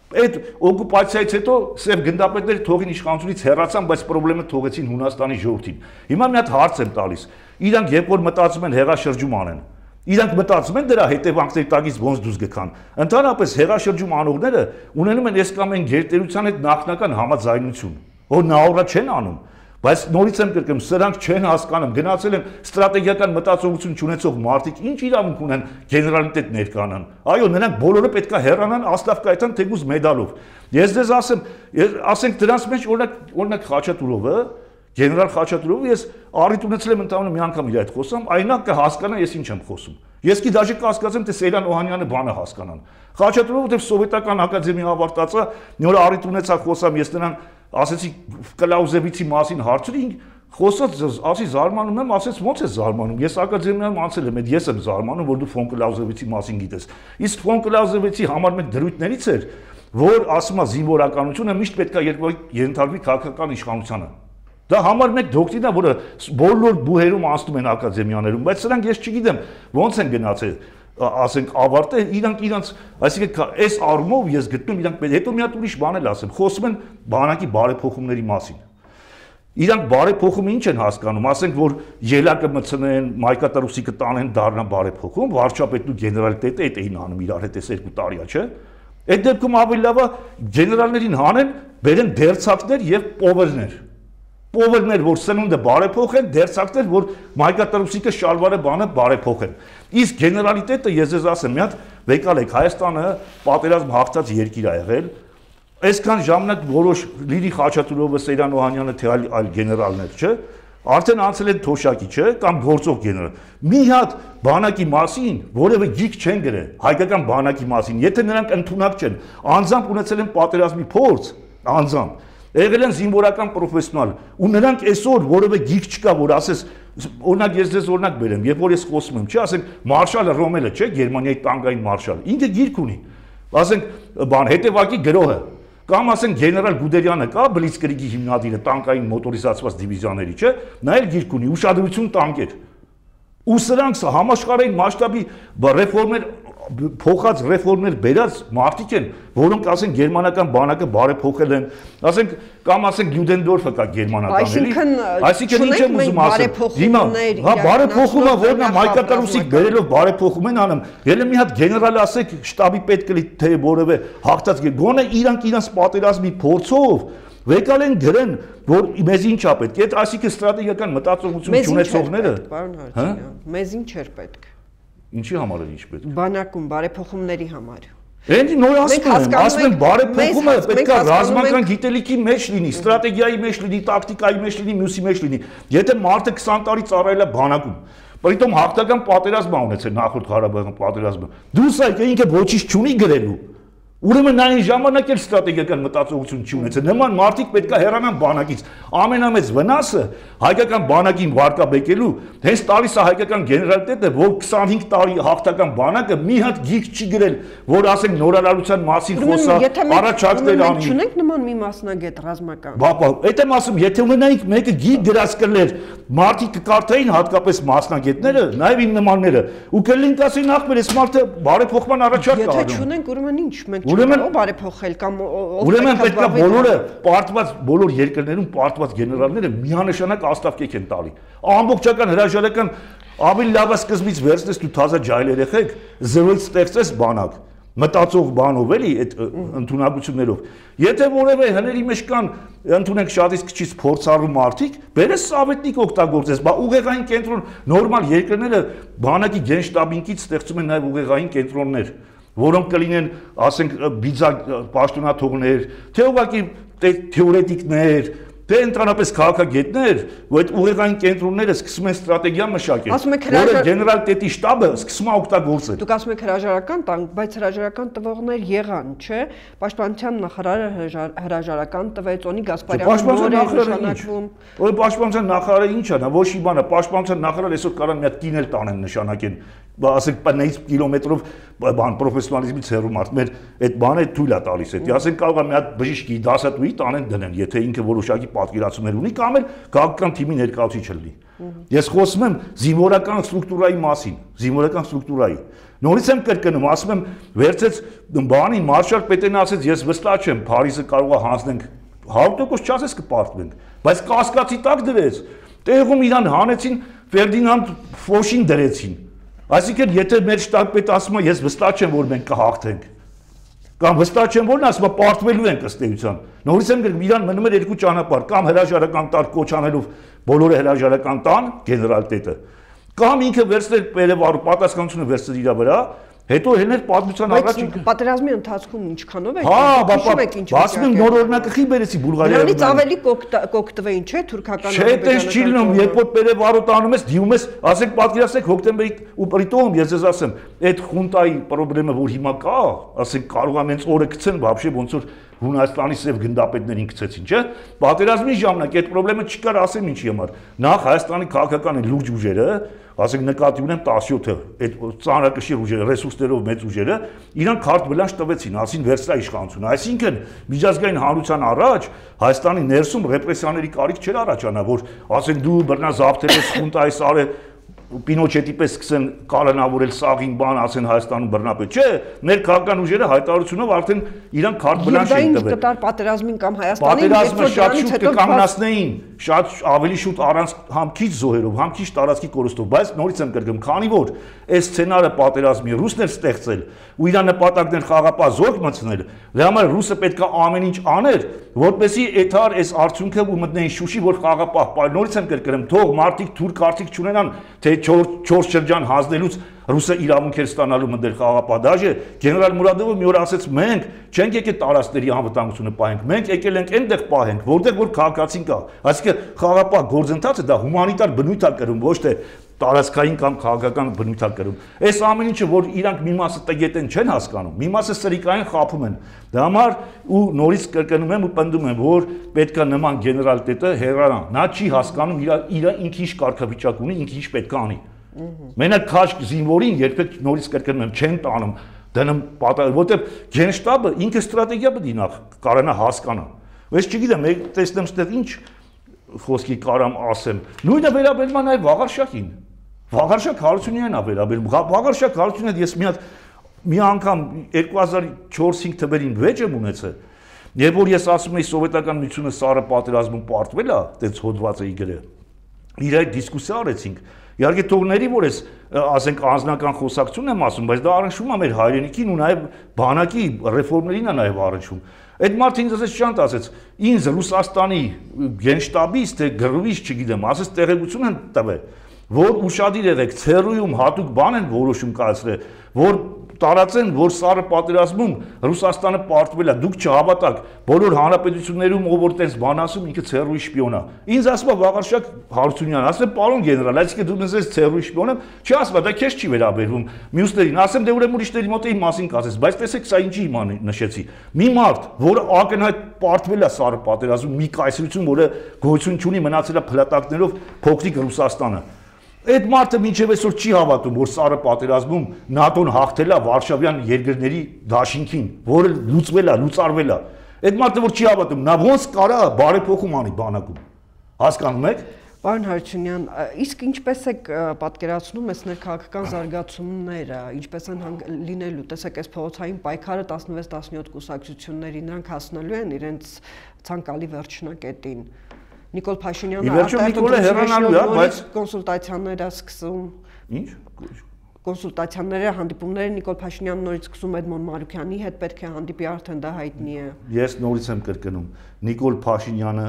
Այդ օկուպացիայից հետո սև գնդապետները թողին իշխանությունից հեռացան, բայց խնդրեմը թողեցին Հունաստանի ժողովրդին։ Հիմա մի հատ հարց եմ տալիս։ Իրանք երբ որ մտածում են հեղաշրջում անեն, իրանք մտածում են դրա հետևանքների տակից ոնց դուրս գքան։ Ընդհանրապես հեղաշրջում անողները ունենում են այս կամ այն գերտերության հետ նախնական համաձայնություն, որ նահորը չեն անում։ Բայց նորից եմ կրկնում, սրանք չեն հասկանում, գնացել են ստրատեգիական մտածողություն չունեցող մարդիկ, ինչ իրավունք ունեն գեներալիտետ ներկանան։ Այո, նրանք բոլորը պետքա հեռանան, աստավ կայտան թեկուզ մեդալով։ Ես դες ասենք դրանց մեջ օրինակ Խաչատուրովը, գեներալ Խաչատուրովը ես առիթ ունեցել եմ ընդհանուր մի անգամ իր հետ խոսամ, այնա կհասկանա ես ինչ եմ խոսում։ Ես კი դաժե կհասկացեմ, թե Սեյրան Օհանյանը բանը հասկանան։ Խաչատուրովը դեռ սովետական ակադեմիա ավարտածա, մի օր առիթ ունեցա խոսամ, ես նրան ասեցի Կլաուզևիցի մասին հարցրի, խոսած ասի զարմանում եմ, ասեց ո՞նց է զարմանում։ Ես ակադեմիայում անցել եմ, ես եմ զարմանում, որ դու ֆոն Կլաուզևիցի մասին գիտես։ Իսկ ֆոն Կլաուզևիցի համար մեկ դրույթներից էր, որ ասում է զինվորականությունը միշտ պետք է ենթարկվի քաղաքական իշխանությանը։ Դա համար մեկ դոկտրինա, որը բոլոր բուհերում անցնում են ակադեմիաներում, բայց սրանք ես չգիտեմ ո՞նց են գնացել, ասենք ավարտել իրանք, այսինքն այս առումով ես գտնում իրանք հետո մի հատ ուրիշ բան էլ ասեմ, խոսում են բանակի բարեփոխումների մասին։ Իրանք բարեփոխումը ինչ են հասկանում, ասենք որ ելակը մցնեն, Մայկատարուսի կտանեն, դառնա բարեփոխում, վարչապետն ու գեներալիտետը այդ էին անում իրար հետ, այս 2 տարիա, չէ՞։ Այդ դեպքում ավելի լավ է գեներալներին հանեն, բերեն դերձակներ եւ պովերներ։ Պովերներ, որ սնունդը բարեփոխեն, դերձակներ, որ Մայկատարուսիկը շալվարը բանը բարեփոխեն։ Իսկ գեներալիտետը ես ձեզ ասեմ, մի հատ վեկալ եք, Հայաստանը պատերազմ հաղթած երկիր է եղել։ Այսքան ժամանակ որոշ Լիրի Խաչատուրովը, Սեյրան Օհանյանը, թե այլ գեներալներ, չէ՞, արդեն անցել են թոշակի, չէ՞, կամ գործող գեներալ։ Մի հատ բանակի մասին որևէ գիք չեն գրել, հայկական բանակի մասին, եթե նրանք ընդունակ չեն, անձամբ ունեցել են պատերազմի փորձ, անձամբ եղել են զինվորական պրոֆեսիոնալ, ու նրանք այսօր որևէ գիք չկա, որ ասես, օրինակ ես ձեզ օրինակ բերեմ, երբ որ ես խոսում եմ, չէ, ասենք մարշալը Ռոմելը, չէ, Գերմանիայի տանկային մարշալ, ինքը գիրք ունի, ասենք բան հետևակի գրոհը, կամ ասենք գեներալ Գուդերյանը կա, Բլիցկրիգի հիմնադիրը, տանկային մոտորիզացված դիվիզիաների, չէ, նա էլ գիրք ունի, ուշադրություն տանկեր։ Ու սրանք համաշխարհային մասշտաբի ռեֆորմեր փոխած ռեֆորմներ բերած մարդիկ են, որոնք ասենք գերմանական բանակը բարեփոխել են, ասենք կամ ասենք Լյուդենդորֆը կա գերմանական էլի, այսինքն ինչ եմ ուզում ասել, հիմա հա բարեփոխումը որն է Մայկատարուսիկ բերելով բարեփոխում են անում, ելը մի հատ գեներալ ասեք շտաբի պետք է թե որևէ հաղթած գոնե իրանք պատերազմի փորձով վեկալ են գրեն, որ մեզ ինչ է պետք, այդ այսինքն ստրատեգիական մտածողություն չունեցողները, հա, մեզ ինչ էր պետք։ Ինչի համար է ինչ պետք։ Բանակում բարեփոխումների համար։ Էնի նոր ասում եմ բարեփոխումը պետք է ռազմական գիտելիքի մեջ լինի, ստրատեգիայի մեջ լինի, տակտիկայի մեջ լինի, մյուսի մեջ լինի։ Եթե մարդը 20 տարի ծառայել է բանակում, պրիտոմ հաղթական պատերազմ ունեցել նախորդ Ղարաբաղյան պատերազմը։ Դուրս եկե ինքը ոչինչ չունի գրելու։ Ուրեմն այն ժամանակ էլ ստրատեգիական մտածողություն չունեցել։ Նման մարդիկ պետք է հեռանան բանակից։ Ամենամեծ վնասը հայկական բանակին վարկաբեկելու հենց տալիս է հայկական գեներալիտետը, որ 25 տարի հաղթական բանակը մի հատ գիրք չի գրել, որ ասենք նորարարության մասին խոսա, առաջարկներ անի։ Չունենք նման մի մասնագետ ռազմական։ Բապա, այդ եմ ասում, եթե ունենայինք մեկը գիրք գրած կլեր, մարդիկ կկարդային հատկապես մասնագետները, նաև իմ նմանները, ու կլինք ասեն նախ մեր այս մարդը բարեփոխման առաջարկ կա։ Եթե չունենք, ուրեմն ինչ, մենք չունենք բարեփոխել կամ ուրեմն պետք է բոլորը պարտված բոլոր երկրներում պարտված գեներալները միանշանակ աստավկեք են տալի։ Ամբողջական հրաժարական ավելի լավ է սկզբից վերցնես դու թազա ջայլ երեխեք, զրոյից ստեղծես բանակ, մտածող բանով էլի այդ ընդունակություններով։ Եթե որևէ հների մեջ կան ընդունենք շատից քիչից փորձառու մարդիկ, բերես սովետնիկ օգտագործես, բա ուղեղային կենտրոն նորմալ երկրները բանակի գենշտաբինքից ստեղծում են նաև ուղեղային կենտրոններ, որոնք կլինեն, ասենք, բիզակ պաշտոնաթողներ, թե ուղղակի թեորետիկներ, թե ընդհանրապես քաղաքագետներ, որ այդ ուղեղային կենտրոնները սկսում են ստրատեգիա մշակել, որը գեներալիտետի շտաբը սկսում է օգտագործել։ Դուք ասում եք հրաժարական տանք, բայց հրաժարական տվողներ եղան, չէ՞։ Պաշտպանության նախարարը հրաժարական տվեց, Օնի Գասպարյանը նոր է նշանակվում։ Պաշտպանության նախարարը ինչ է, նա ոչ մի բան է, պաշտպանության նախարարը այսօր կարող մի հատ կին էլ տանեն նշանակեն, ասենք 5 կիլոմետրով բան պրոֆեսիոնալիզմից հեռու մարդ, մեր այդ բանը թույլ է տալիս այդ։ Ասենք կարող է մի հատ բժիշկի դասատուի տանեն դնեն, եթե ինքը որոշակի պատկերացումներ ունի կամ էլ քաղաքական թիմի ներկայացուցիչ լինի։ Ես խոսում եմ զինվորական ստրուկտուրայի մասին, զինվորական ստրուկտուրայի։ Նորից եմ կրկնում, ասում եմ, վերցեց բանին մարշալ Պետենը ասեց, ես վստահ չեմ, Փարիզը կարող է հանձնենք 100% չասես կպարտվենք, բայց կասկածի տակ դրեց։ Տեղում իրան հանեցին, Ֆերդինանդ Ֆոշին դրեցին։ Այսինքն, եթե մեր շտաբպետը ասում է, ես վստահ չեմ, որ մենք կհաղթենք, կամ վստահ չեմ, որ նա ասում է, պարտվելու ենք ըստ էության։ Նորից եմ գրում, իրան մնում էր երկու ճանապարհ, կամ հրաժարական տալ կոչ անելով բոլորը հրաժարական տան, գեներալ տետը, կամ ինքը վերցնել Պերևարու պատասխանությունը վերցնել իր վրա, հետո հեներ պատմության առաջ պատերազմի ընթացքում ինչքանով է։ Բացում եմ նոր օրինակը խի բերեցի Բուլղարիայում։ Նրանից ավելի կօգտվեին, չէ՞, թուրքական Չէ, տես չի լինում, երբ որ Պերևարու տանում ես, դիում ես, ասենք պատկերացրեք հոկտեմբերի ու պրիտոում ես ձեզ ասեմ, այդ խունտայի խնդրեմը որ հիմա կա, ասենք կարող է մենց օրը գցեն, բաբշե ոնց որ Հունաստանի սև գնդապետներին գցեցին, չէ՞։ Պատերազմի ժամանակ այդ խնդրեմը չկար, ասեմ ինչի համար։ Նախ Հայաստանի քաղաքական լուրջ ուժերը, ասենք նկատի ունեմ 17-ը, այդ ծանրակշիռ ուժերը, ռեսուրսներով մեծ ուժերը, իրանք քարտ բլանշ տվեցին, ասին վերցրա իշխանությունը։ Այսինքն միջազգային հանրության առաջ Հայաստանի ներսում ռեպրեսիաների կարիք չէր առաջանա, որ ասենք դու բռնազավթել ես խունտայից արել Պինոչետի պես սկսեն կալանավորել սաղին բան, ասեն Հայաստանում բռնապետ, չէ, մեր քաղաքական ուժերը հայտարարությունով արդեն իրանք քարտ բլանշ են տվել։ Կտար պատերազմին կամ Հայաստանին, պատերազմը շատ շուտ կկանգնացնեին, շատ ավելի շուտ առանց համ քիչ զոհերով, համ քիչ տարածքի կորստով, բայց նորից եմ կրկնում, քանի որ այս սցենարը պատերազմի ռուսներ ստեղծել ու իր նպատակն էր խաղապահ զորք մտցնել, դրա համար ռուսը պետք է ամեն ինչ աներ, որպեսզի այդար այս արդյունքը ու մտնեին Շուշի, որ խաղապահ, նորից եմ կրկնում, թող մարդիկ թուրք արդիկ չունենան, թե 4 շրջան հանձնելուց ռուսը իրավունք էր ստանալու մտնել խաղապահ դաժե, գեներալ Մուրադովը մի օր ասեց, մենք չենք եկել տարածքների անվտանգությունը պահենք, մենք եկել ենք այնտեղ պահենք, որտեղ որ քաղաքացին կա, այսինքն խաղապահ գործընթացը դա հումանիտար բնույթ է կրում, ոչ թե տարածքային կամ քաղաքական բնույթ է կրում։ Այս ամեն ինչը, որ իրանք մի մասը տգետեն չեն հասկանում, մի մասը սրիկային խաբում են։ Դա համար ու նորից կրկնում եմ ու պնդում եմ, որ պետք է նման գեներալ տետը հեռանա։ Նա չի հասկանում իր ինքը ինչ կարգավիճակ ունի, ինքը ինչ պետք է անի։ Մենակ քաշ զինվորին երբեք նորից կրկնում եմ, չեն տանում, դնում որտեղ գենշտաբը ինքը ստրատեգիա պետք է նախ կարողանա հասկանա։ Ես չգիտեմ, տեսնեմ ստեղ ինչ խոսքի կարամ ասեմ։ Նույնը վերաբերում է նաև Վաղարշակին։ Վաղարշակ Հարությունյանն է վերաբերում։ Վաղարշակ Հարությունյանը ես մի անգամ 2004-5 թվերին վեճ եմ ունեցել, երբ որ ես ասում եի սովետական միությունը սառը պատերազմում պարտվել է, այդպես հոդված էի գրել։ Իր այդ դիսկուսիա արեցինք։ Իհարկե թողների որ ես ասենք անձնական խոսակցություն եմ ասում, բայց դա առնչվում է մեր հայրենիքին ու նաև բանակի ռեֆորմերին է նաև առնչվում։ Այդ մարդը ինձ ասեց շանտ ասեց, ինձ Ռուսաստանի գենշտաբից թե գրվից չգիտեմ, ասեց տեղեկություն են տվել, որ ուշադիր եղեք, ցերույում հատուկ բան են որոշում կայացրել, որ տարածեն, որ սառը պատերազմում Ռուսաստանը պարտվել է, դուք չհավատաք, բոլոր հանրապետություններում ով որ տես բան ասում, ինքը ցերույի շպիոն է։ Ինձ ասում է Վաղարշակ Հարությունյանը, ասեմ պարոն գեներալ, այսինքն դու ինձ ցերույի շպիոն եմ, չի ասում, դա քեզ չի վերաբերվում։ Մյուսներին ասեմ, դե ուրեմն ուրիշների մոտ էի մասին կասես, բայց տեսեք սա ինչի իման նշեցի։ Մի մարդ, որը ակնհայտ պարտվել է սառը պատերազմում, մի կայսրություն, որը գոյություն չունի, մնացել է փլատակներով փոքրիկ Ռուսաստանը։ Այդ մարդը մինչև այսօր չի հավատում, որ սառը պատերազմում ՆԱՏՕ-ն հաղթել է Վարշավյան երկրների դաշինքին, որը լուծվել է, լուծարվել է։ Այդ մարդը որ չի հավատում, նա ոնց կարա բարեփոխում անի բանակում։ Հասկանում եք։ Պարոն Հարությունյան, իսկ ինչպես է պատկերացնում ես ներքաղաքական զարգացումները, ինչպես են լինելու, տեսեք, այս փողոցային պայքարը 16-17 կուսակցությունների նրանք հասնելու են իրենց ցանկալի վերջնակետին։ Նիկոլ Փաշինյանը Նիկոլը հեռանալու է, բայց կոնսուլտացիաները սկսում։ Ինչ? Կոնսուլտացիաները, հանդիպումները Նիկոլ Փաշինյանն նորից սկսում Էդմոն Մարուքյանի հետ պետք է հանդիպի, արդեն դա հայտնի է։ Ես նորից եմ կրկնում, Նիկոլ Փաշինյանը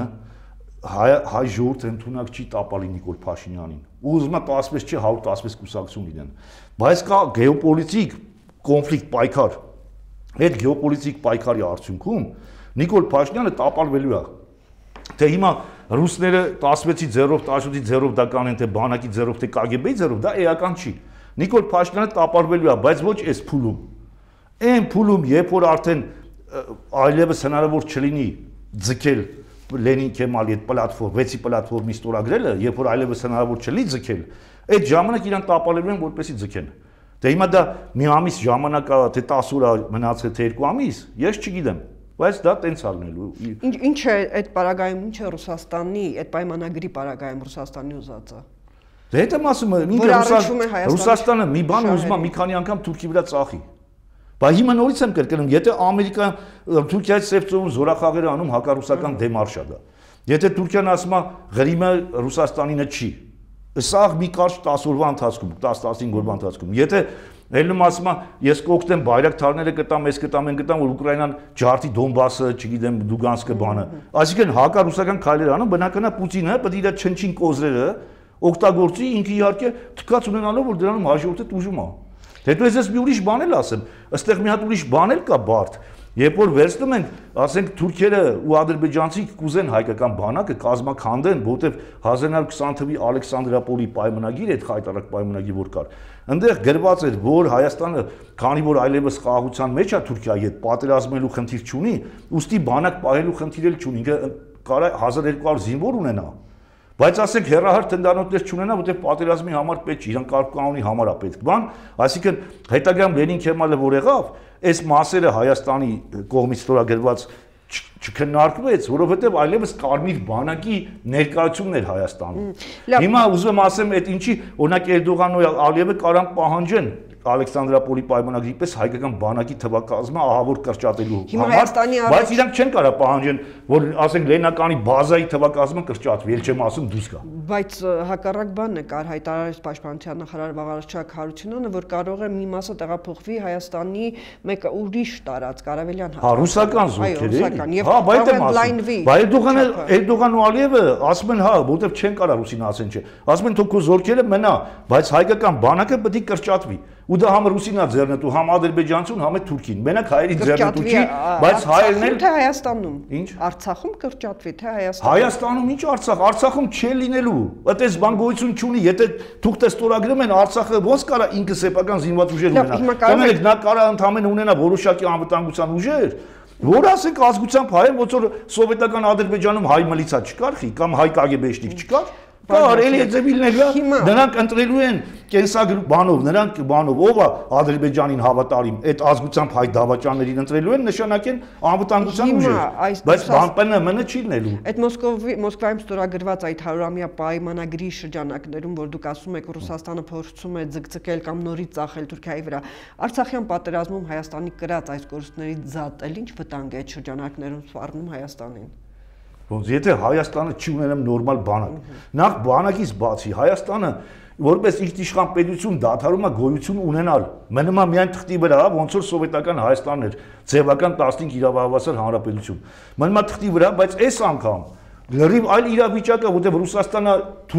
հայ ժողովուրդը ընդունակ չի տապալի Նիկոլ Փաշինյանին։ Ու ուզում է 16 չի 116 կուսակցություն լինեն։ Բայց կա գեոպոլիտիկ կոնֆլիկտ պայքար։ Այդ գեոպոլիտիկ պայքարի արդյունքում Նիկոլ Փաշինյանը տապալվելու է։ Թե հիմա ռուսները 16-ի 0-ով, 18-ի 0-ով դա կանեն, թե բանակի 0-ով, թե KGB-ի 0-ով, դա էական չի։ Նիկոլ Փաշինյանը տապալվելու է, բայց ոչ այս փուլում։ Այն փուլում, երբ որ արդեն այլևս հնարավոր չլինի ձգել Լենին Քեմալի այդ պլատֆորմ, 6-ի պլատֆորմի ստորագրելը, երբ որ այլևս հնարավոր չլինի ձգել, այդ ժամանակ իրան տապալելու են, որպեսզի ձգեն։ Դե հիմա դա մի ամիս ժամանակ է, թե 10 օր մնացել թե 2 ամիս, ես չգիտեմ, բայց դա տենց ալնելու։ Ինչ է այդ պարագայում, ինչ է Ռուսաստանի, այդ պայմանագրի պարագայում Ռուսաստանի ուզածը։ Դե հետ եմ ասում, Ռուսաստանը մի բան ուզում է մի քանի անգամ Թուրքի վրա ծախի։ Բայց հիմա նորից եմ կրկնում, եթե Ամերիկան Թուրքիայի ծեվ ծովում զորախաղերը անում հակառուսական դեմարշ է դա։ Եթե Թուրքիան ասում է Ղրիմը Ռուսաստանինը չի, սա մի կարճ 10 օրվա ընթացքում, 10-15 օրվա ընթացքում։ Եթե ելնում ասում է ես կօգտեմ բայրակթարները կտամ, ես կտամ, են կտամ, որ Ուկրաինան ջարդի Դոնբասը, չգիտեմ, Լուգանսկը բանը։ Այսինքն հակառուսական քայլեր անում, բնականա Պուտինը պետք է իր չնչին կոզրերը օգտագործի ինքը իհարկե թքած ունենալով, որ դրանում հաջորդը տուժում է։ Հետո ես մի ուրիշ բան էլ ասեմ, ըստեղ մի հատ ուրիշ բան էլ կա բարդ։ Երբ որ վերցնում ենք, ասենք թուրքերը ու ադրբեջանցիք կուզեն հայկական բանակը կազմաքանդեն, որտեվ 1920 թվականի Ալեքսանդրապոլի պայմանագիր, այդ խայտարակ պայմանագիր որ կար, այնտեղ գրված էր, որ Հայաստանը, քանի որ այլևս խաղաղության մեջ է Թուրքիայի հետ, պատերազմելու խնդիր չունի, ուստի բանակ պահելու խնդիր էլ չունի, ինքը կարա 1200 զինվոր ունենա։ Բայց ասենք հերահար թնդանոթներ չունենա, որտեղ պատերազմի համար պետք չի, իրան կանոնի համար է պետք բան, այսինքն հետագայում Լենին Քեմալը որ եղավ, այս մասերը Հայաստանի կողմից ստորագրված չքննարկվեց, որովհետև այլևս կարմիր բանակի ներկայությունն էր Հայաստանում։ Հիմա ուզում եմ ասեմ, այդ ինչի օրինակ Էրդողանն ու Ալիևը կարան պահանջեն Ալեքսանդրապոլի պայմանագրի պես հայկական բանակի թվակազմը ահավոր կրճատելու համար, բայց իրանք չեն կարող պահանջեն, որ ասենք Լենինականի բազայի թվակազմը կրճատվի, ել չեմ ասում դուրս գա։ Բայց հակառակ բանն է կար հայտարարեց Պաշտպանության նախարար Վաղարշակ Հարությունյանը, որ կարող է մի մասը տեղափոխվի Հայաստանի մեկ ուրիշ տարածք, Արևելյան հա, ռուսական զորքերի։ Հա, բայց եմ ասում։ Բայց Էրդողանն ու Ալիևը ասում են, հա, որտեվ չեն կարող ռուսին ասեն չէ։ Ասում են թող քո զորքերը մնա, բայց հայկական բանակը պետք է կրճատվի։ Ու դա համ ռուսինա ձեռնտու, համ ադրբեջանցուն, համ թուրքին։ Մենակ հայերի ձեռնտու չի, բայց հայերն էլ թե Հայաստանում։ Ինչ։ Արցախում կրճատվի, թե Հայաստանում։ Հայաստանում ինչ Արցախ, Արցախում չի լինելու։ Այդպես բան գոյություն չունի, եթե թուղթը ստորագրում են Արցախը ոնց կարա ինքը սեփական զինված ուժեր ունենա։ Կամենեք նա կարա ընդհանրապես ունենա որոշակի անվտանգության ուժեր, որ ասենք ազգությամբ հայ, ոնց որ սովետական Ադրբեջանում հայ միլիցիա չկար, կամ հայ կագեբեշնիկ չկար։ Կար էլի ձևիլներ նրանք ընտրելու են կենսագրու բանով, նրանք բանով, ով է Ադրբեջանին հավատարիմ, այդ ազգությամբ հայ դավաճաններին ընտրելու են, նշանակեն անվտանգության ուժեր, բայց ԲՄՊՆ չի լինելու։ Այդ Մոսկվայում ստորագրված այդ 100-ամյա պայմանագրի շրջանակներում, որ դուք ասում եք Ռուսաստանը փորձում է ձգձգել կամ նորից ծախել Թուրքիայի վրա, Արցախյան պատերազմում Հայաստանի կրած այս կորուստներից զատել ինչ վտանգ է այդ շրջանակներում սպառնում Հայաստանին։ Ոնց եթե Հայաստանը չի ունենամ նորմալ բանակ, նախ բանակից բացի Հայաստանը որպես ինքնիշխան պետություն դադարում է գոյություն ունենալ, մնում է միայն թղթի վրա, ոնց որ սովետական Հայաստանն էր, ձևական 15 իրավահավասար հանրապետություն։ Մնում է թղթի վրա, բայց այս անգամ լրիվ այլ իրավիճակ է, որտեղ Ռուսաստանը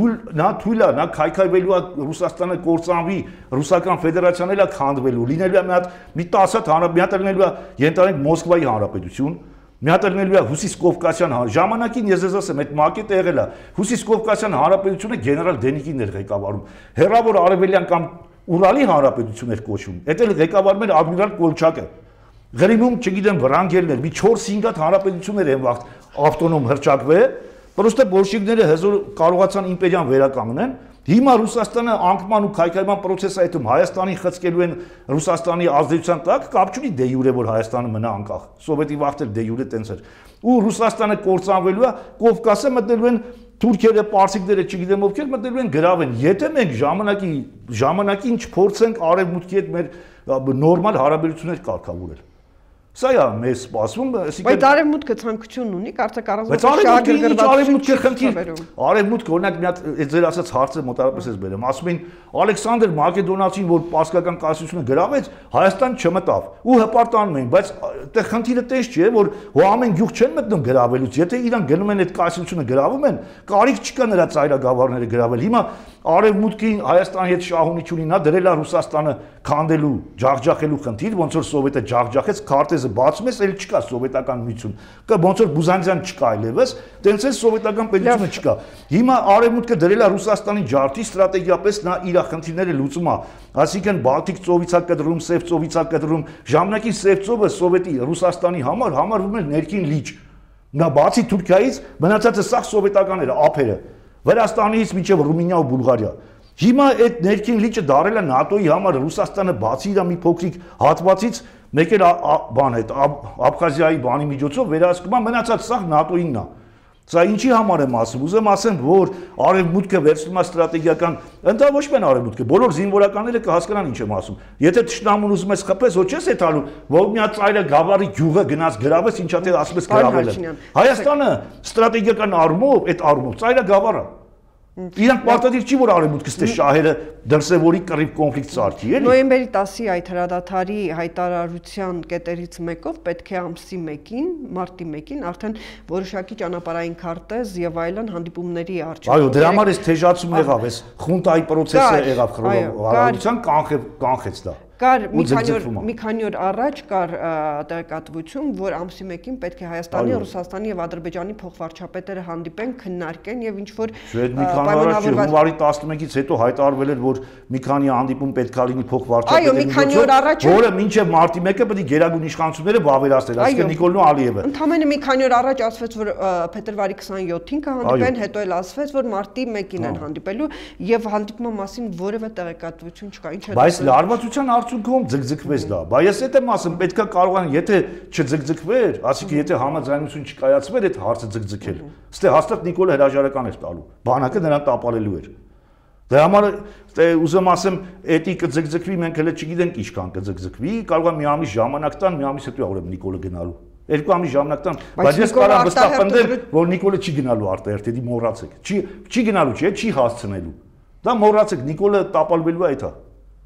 թույլ է, նա քայքայվելու է, Ռուսաստանը կործանվի, Ռուսական Ֆեդերացիան էլ է քանդվելու, լինելու է մի 10 հատ հանրապետություն, լինելու է ենթադրենք Մոսկվայի հանրապետություն, մի հատ լինելու է Հյուսիս Կովկասյան ժամանակին ես ասեմ, այդ մակետը եղել է, Հյուսիս Կովկասյան հանրապետությունը գեներալ Դենիկին էր ղեկավարում, հեռավոր Արևելյան կամ Ուրալի հանրապետություն էր կոչվում, դա էլ ղեկավարում էր ադմիրալ Կոլչակը։ Ղրիմում, չգիտեմ, Վրանգելներ, մի 4-5 հատ հանրապետություններ են վաղ ավտոնոմ հռչակվել, պրոստը բոլշևիկները հզոր կարողացան իմպերիան վերականգնեն։ Հիմա Ռուսաստանը անկման ու քայքայման process-ը այդում Հայաստանին խցկելու են Ռուսաստանի ազդեցության տակ, կապ չունի դե յուրե որ Հայաստանը մնա անկախ։ Սովետի վաղտել դե յուրե տենց էր։ Ու Ռուսաստանը կործանվելու է, Կովկասը մտնելու են թուրքերը, պարսիկները, չգիտեմ ովքեր մտնելու են գրավեն։ Եթե մենք ժամանակին չփորձենք արևմուտքի հետ մեր նորմալ հարաբերություններ կարգավորել։ Սա է մեզ սպասվում, բայց արևմուտքը ցանկություն ունի, կարծեք արևմուտքը խնդիր։ Արևմուտքը օրինակ մի հատ ձեր ասած հարցը մոտավորապես էս բերեմ, ասում են Ալեքսանդր Մակեդոնացին, որ Պարսկական կայսրությունը գրավեց, Հայաստան չմտավ ու հպարտանում էին, բայց այդտեղ խնդիրը տես չէ, որ ամեն գյուղ չեն մտնում գրավելուց, եթե իրանք գնում են այդ կայսրությունը գրավում են, կարիք չկա նրա ծայրագավառները գրավել։ Հիմա արևմուտքի Հայաստանի հետ շահունի չունի, նա դրել է Ռուսաստանը քանդելու, ջախջախելու խնդիր, ոնց որ Սովետը ջախջախեց, քարտեզը բացում ես, էլ չկա սովետական միություն, կա ոնց որ Բուզանդիան չկա այլևս, տենց է սովետական պետությունը չկա։ Հիմա արևմուտքը դրել է Ռուսաստանի ջարդի ստրատեգիապես նա իր խնդիրները լուծում է, այսինքն Բալտիկ ծովից է կտրում, Սև ծովից է կտրում, ժամանակին Սև ծովը Սովետի Ռուսաստանի համար համարվում էր ներքին լիճ։ Նա բացի Թուրքիայից մնացածը սա սովետական էր, ափերը, Վրաստանից մինչև Ռումինիա ու Բուլղարիա։ Հիմա այդ ներքին լիճը դարել է ՆԱՏՕ-ի համար Ռուսաստանը բացի իր մի փոքրիկ հատվածից մեկ էլ բան այդ Աբխազիայի բանի միջոցով վերահսկում է մնացած սա ՆԱՏՕ-ինն է։ Սա ինչի համար եմ ասում, ուզեմ ասեմ, որ արևմուտքը վերցնում է ստրատեգիական, ընդհանուր ոչ միայն արևմուտքը, բոլոր զինվորականները կհասկանան ինչ եմ ասում։ Եթե թշնամուն ուզում ես խփես, ոչ ես է տալու, որ մի հատ ծայրը գավառի գյուղը գնաց գրավես, ինչա թե ասում ես գրավել են։ Հայաստանը ստրատեգիական առումով, այդ առումով ծայրը գավառը Իրանք պարտադիր չի որ արևմուտքը ստե շահերը դրսևորի կռիվ կոնֆլիկտ սարքի, էլի։ Նոյեմբերի 10-ի այդ հրադադարի հայտարարության կետերից մեկով պետք է ամսի 1-ին, մարտի 1-ին արդեն որոշակի ճանապարհային քարտեզ եւ այլն հանդիպումների արժեք։ Այո, դրա համար էս թեժացում եղավ, էս խունտայի process-ը եղավ խռովարարության կանխեց դա։ Կար մի քանի օր առաջ կար տեղեկատվություն, որ ամսի 1-ին պետք է Հայաստանի, Ռուսաստանի եւ Ադրբեջանի փոխվարչապետերը հանդիպեն, քննարկեն եւ ինչ որ հունվարի 11-ից հետո հայտարարվել էր, որ մի քանի հանդիպում պետք է լինի փոխվարչապետերի միջոցով, որը մինչեւ մարտի 1-ը պետք է գերագույն իշխանությունները վավերացնել, այսինքն Նիկոլն ու Ալիևը։ Ընդամենը մի քանի օր առաջ ասվեց, որ փետրվարի 27-ին կհանդիպեն, հետո էլ ասվեց, որ մարտի 1-ին են հանդիպելու եւ հանդիպման մասին որևէ տեղեկատվություն չկա, ինչ է։ Բայց լարվածության արդյունքում ձգձգվեց դա։ Բայց ես այդ եմ ասում, պետքա կարողան, եթե չձգձգվեր, ասիկա եթե համաձայնություն չկայացվեր, այդ հարցը ձգձգել։ Ստե հաստատ Նիկոլը հրաժարական էր տալու։ Բանակը նրան տապալելու էր։ Դրա համար ուզում ասեմ, էդի կձգձգվի, մենք հենց չգիտենք ինչքան կձգձգվի, կարող է մի ամիս ժամանակ տան, մի ամիս հետո ուրեմն Նիկոլը գնալու։ 2 ամիս ժամանակ տան, բայց ես կարող վստահ պնդեմ, որ Նիկոլը չի գնալու արտահերթ, դի մոռացեք։ Չի գնալու, չի հասցնելու։ Դա մոռացեք, Նիկոլը տապալվելու է այդա։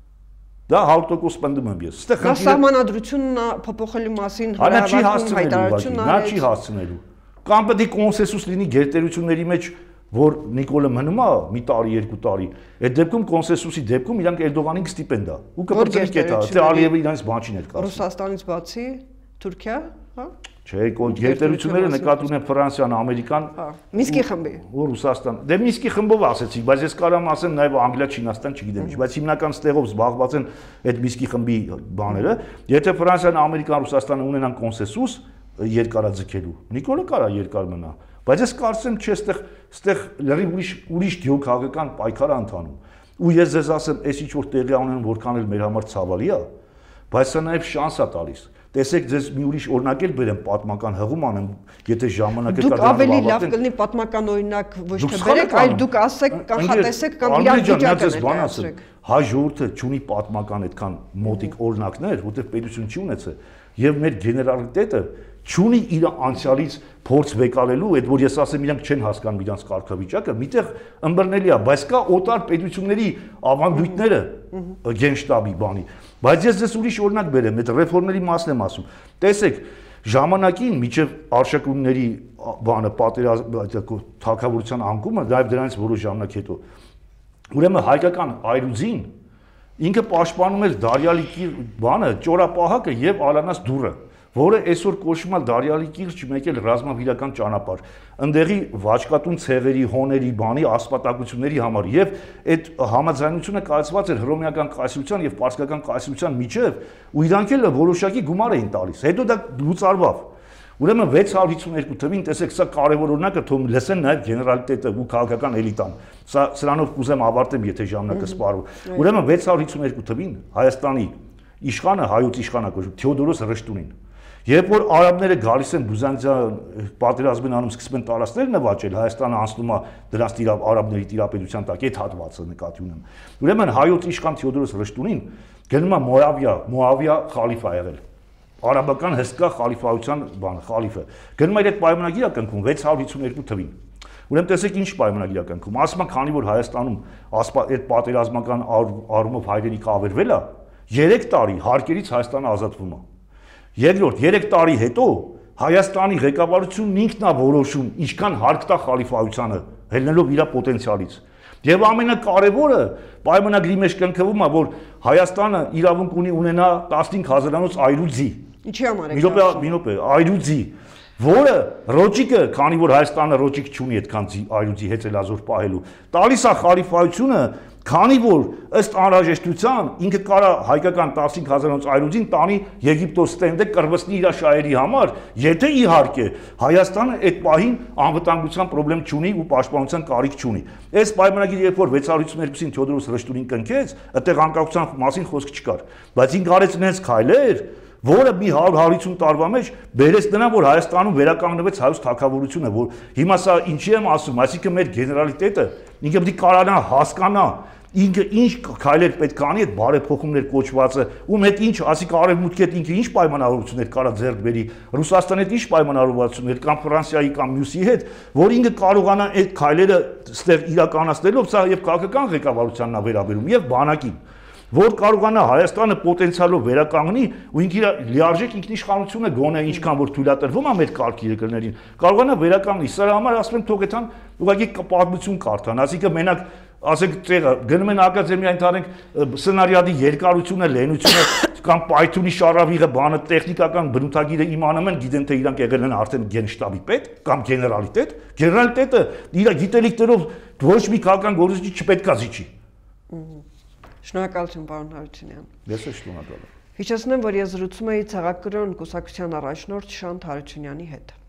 Դա 100% պնդում եմ ես։ Դա սահմանադրությունն փոփոխելու մասին հրավերություն հայտարարությունն նա չի հասցնելու։ Կամ պետք է կոնսենսուս լինի գերտերությունների մեջ, որ Նիկոլը մնում է մի տարի, 2 տարի։ Այդ դեպքում կոնսենսուսի դեպքում իրանք Էրդողանին կստիպեն դա։ Ու կպրծի կետա, թե Ալիևը իրանց բան չի ներկայացնում։ Ռուսաստանից բացի Թուրքիա, հա։ Չէ, գերտերությունները նկատի ունեն Ֆրանսիան, Ամերիկան, Մինսկի խմբի։ Ու Ռուսաստան։ Դե Մինսկի խմբով ասեցի, բայց ես կարամ ասեմ նաև Անգլիա, Չինաստան, չգիտեմ ինչ, բայց հիմնական ստեղով զբաղված են այդ Մինսկի խմբի բաները։ Եթե Ֆրանսիան, Ամերիկան, Ռուսաստանը ունենան կոնսենսուս երկարաձգելու, Նիկոլը կարա երկար մնա, բայց ես կարծեմ չէ, այստեղ լրիվ ուրիշ գեոքաղաքական պայքար ընթանում։ Ու ես ձեզ ասեմ, այս ինչ որ տեղի ունեն, որքան էլ մեր համար ցավալի է, բայց սա նաև շանս է տալիս։ Տեսեք, ձեզ մի ուրիշ օրինակ էլ բերեմ, պատմական հղում անեմ, եթե ժամանակը կա դուք ավելի լավ կլինի պատմական օրինակ ոչ թե բերեք, այլ դուք ասեք, կանխատեսեք կամ իրար վիճակը ներկայացրեք։ Հայ ժողովուրդը չունի պատմական այդքան մոտիկ օրինակներ, որտեղ պետություն չի ունեցել, եւ մեր գեներալիտետը չունի իր անցյալից փորձ վեկալելու, այդ որ ես ասեմ իրանք չեն հասկանում իրանց կարգավիճակը, միտեղ ըմբռնելի է, բայց կա օտար պետությունների ավանդույթները գենշտաբի բանի։ Բայց ես ձեզ ուրիշ օրինակ բերեմ, այդ ռեֆորմների մասն եմ ասում։ Տեսեք, ժամանակին միջև արշակունների բանը թագավորության անկումը, նաև դրանից որոշ ժամանակ հետո, ուրեմն հայկական այրուձին ինքը պաշտպանում էր Դարյալի բանը, ճորապահակը եւ Ալանաս դուռը, որը այսօր կոչվում է Դարյալի կիրճ, մեկ էլ ռազմավիրական ճանապարհ, ընդեղի վաճկատուն ցեղերի, հոների, բանի ասպատակությունների համար եւ այդ համաձայնությունը կայացված էր հռոմեական կայսրության եւ պարսկական կայսրության միջև, ու իրանք էլ որոշակի գումար էին տալիս։ Հետո դա լուծարվավ։ Ուրեմն 652 թվին, տեսեք, սա կարևոր օրինակը, թող լսեն նաև գեներալիտետը ու քաղաքական էլիտան։ Սա սրանով կուզեմ ավարտեմ, եթե ժամանակը սպառվի։ Ուրեմն 652 թվին Հայաստանի իշխանը, հայոց իշխանը կոչվում Թեոդորոս Ռշտունին։ Երբ որ արաբները գալիս են Բյուզանդիան պատերազմին անում, սկսում են տարածքներ նվաճել, Հայաստանը անցնում է դրանց արաբների տիրապետության տակ, այդ հատվածը նկատի ունեմ։ Ուրեմն հայոց իշխան Թեոդորոս Ռշտունին գնում է Մոավիա խալիֆա եղել։ Արաբական հսկա խալիֆայության բանը, խալիֆը։ Գնում է այդ պայմանագիրը կնքում 652 թվին։ Ուրեմն տեսեք ինչ պայմանագիրը կնքում։ Ասում են, քանի որ Հայաստանում այդ պատերազմական առումով հայրենիք ավերվել է, 3 տարի հարկերից Հայաստանը ազատվում է։ Երկրորդ 3 տարի հետո Հայաստանի ղեկավարությունն ինքն է որոշում ինչքան հարկ տա խալիֆայությանը, ելնելով իր պոտենցիալից։ Եվ ամենակարևորը պայմանագրի մեջ կնքվում է, որ Հայաստանը իրավունք ունի ունենա 15000-անոց այրուձի։ Ինչի համար է։ Մի րոպե, այրուձի, որը ռոճիկը, քանի որ Հայաստանը ռոճիկ չունի այդքան այրուձի հեծելազոր պահելու, տալիս է խալիֆայությունը Քանի որ ըստ անհրաժեշտության ինքը կարա հայկական 15000-ից այրուձին տանի Եգիպտոս ստենդը կրվցնի իր շահերի համար, եթե իհարկե Հայաստանը այդ պահին անվտանգության խնդրեմ չունի ու պաշտպանության կարիք չունի։ Այս պայմանագիրը երբ որ 652-ին Թեոդորոս Ռշտունին կնքեց, այդտեղ անկախության մասին խոսք չկար, բայց ինքը արեց նենց քայլեր, որը մի 100-150 տարվա մեջ բերեց նրան, որ Հայաստանում վերականգնվեց հայոց թագավորությունը, որ հիմա սա ինչի եմ ասում, այսինքն մեր գեներալիտետը ինքը պետք է կարողանա հասկանա ինքը ինչ քայլեր պետք է անի այդ բարեփոխումներ կոչվածը, ում հետ ինչ, ասիկա արևմուտքի հետ ինքը ինչ պայմանավորություններ կարա ձեռք բերի, Ռուսաստանի հետ ինչ պայմանավորվածություններ կամ Ֆրանսիայի կամ մյուսի հետ, որ ինքը կարողանա այդ քայլերը ստեղ իրականացնելով, սա եւ քաղաքական ղեկավարությանն է վերաբերում եւ բանակին, որ կարողանա Հայաստանը պոտենցիալով վերականգնի ու ինքը լիարժեք ինքնիշխանությունը գոնե ինչքան որ թույլատրվում է մեր կարգի երկրներին, կարողանա վերականգնի։ Սրա համար ասում եմ թող այդան ուղղակի պատմություն կարդան, ասիկա մենակ ասենք տեղը գնում են ակադեմիա ընդհանրենք սցենարիադի երկարությունը, լենությունը կամ պայթունի շարավիղը բանը տեխնիկական բնութագիրը իմանում են, գիտեն թե իրանք եղել են արդեն գենշտաբի պետ կամ գեներալիտետ, գեներալիտետը իր գիտելիքներով ոչ մի քաղաքական գործիչ չպետք է զիջի։ Շնորհակալություն, պարոն Հարությունյան։ Ես էլ շնորհակալ եմ։ Հիշեցնեմ, որ ես զրուցում էի ցեղակրոն կուսակցության առաջնորդ Շանթ Հարությունյանի հետ։